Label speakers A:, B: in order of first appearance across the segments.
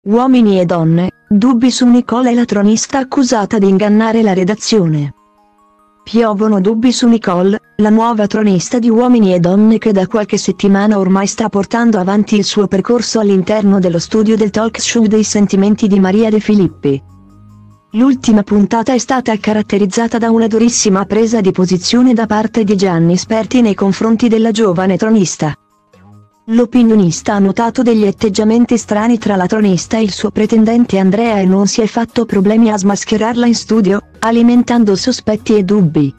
A: Uomini e donne, dubbi su Nicole, la tronista accusata di ingannare la redazione. Piovono dubbi su Nicole, la nuova tronista di Uomini e Donne che da qualche settimana ormai sta portando avanti il suo percorso all'interno dello studio del talk show dei sentimenti di Maria De Filippi. L'ultima puntata è stata caratterizzata da una durissima presa di posizione da parte di Gianni Sperti nei confronti della giovane tronista. L'opinionista ha notato degli atteggiamenti strani tra la tronista e il suo pretendente Andrea e non si è fatto problemi a smascherarla in studio, alimentando sospetti e dubbi.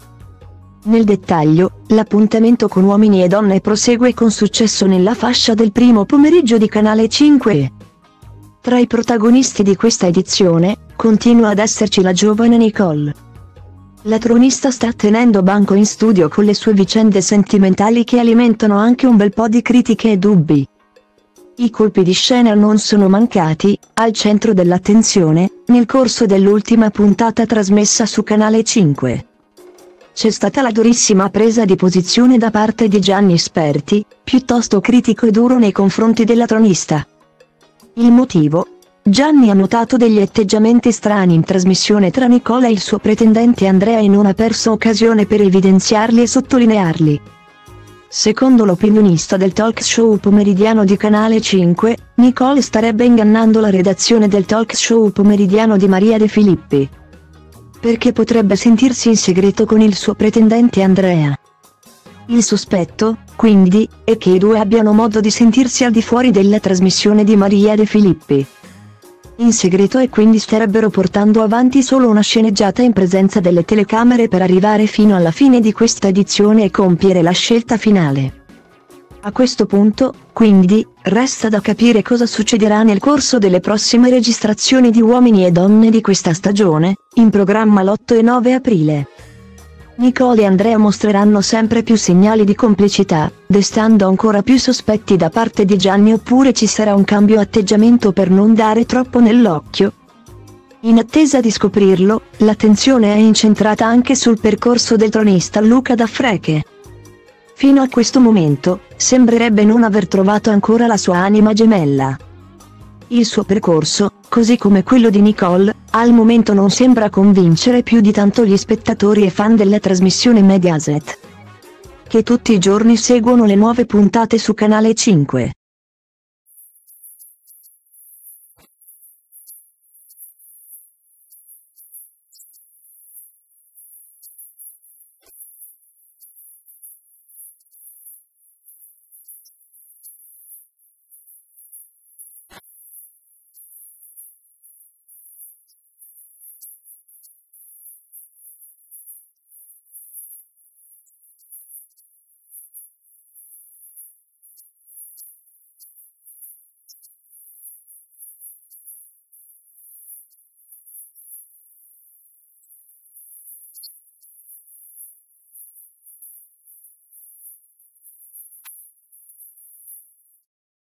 A: Nel dettaglio, l'appuntamento con Uomini e Donne prosegue con successo nella fascia del primo pomeriggio di Canale 5. Tra i protagonisti di questa edizione, continua ad esserci la giovane Nicole. La tronista sta tenendo banco in studio con le sue vicende sentimentali che alimentano anche un bel po' di critiche e dubbi. I colpi di scena non sono mancati, al centro dell'attenzione, nel corso dell'ultima puntata trasmessa su Canale 5. C'è stata la durissima presa di posizione da parte di Gianni Sperti, piuttosto critico e duro nei confronti della tronista. Il motivo? Gianni ha notato degli atteggiamenti strani in trasmissione tra Nicole e il suo pretendente Andrea e non ha perso occasione per evidenziarli e sottolinearli. Secondo l'opinionista del talk show pomeridiano di Canale 5, Nicole starebbe ingannando la redazione del talk show pomeridiano di Maria De Filippi. Perché potrebbe sentirsi in segreto con il suo pretendente Andrea. Il sospetto, quindi, è che i due abbiano modo di sentirsi al di fuori della trasmissione di Maria De Filippi. In segreto e quindi starebbero portando avanti solo una sceneggiata in presenza delle telecamere per arrivare fino alla fine di questa edizione e compiere la scelta finale. A questo punto, quindi, resta da capire cosa succederà nel corso delle prossime registrazioni di Uomini e Donne di questa stagione, in programma l'8 e 9 aprile. Nicole e Andrea mostreranno sempre più segnali di complicità, destando ancora più sospetti da parte di Gianni, oppure ci sarà un cambio atteggiamento per non dare troppo nell'occhio? In attesa di scoprirlo, l'attenzione è incentrata anche sul percorso del tronista Luca Daffreche. Fino a questo momento, sembrerebbe non aver trovato ancora la sua anima gemella. Il suo percorso, così come quello di Nicole, al momento non sembra convincere più di tanto gli spettatori e fan della trasmissione Mediaset, che tutti i giorni seguono le nuove puntate su Canale 5.